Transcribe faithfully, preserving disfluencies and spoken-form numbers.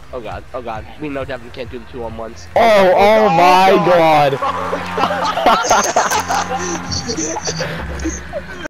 Oh god, oh god. We know Devin can't do the two on ones. Oh, oh, oh my god. god.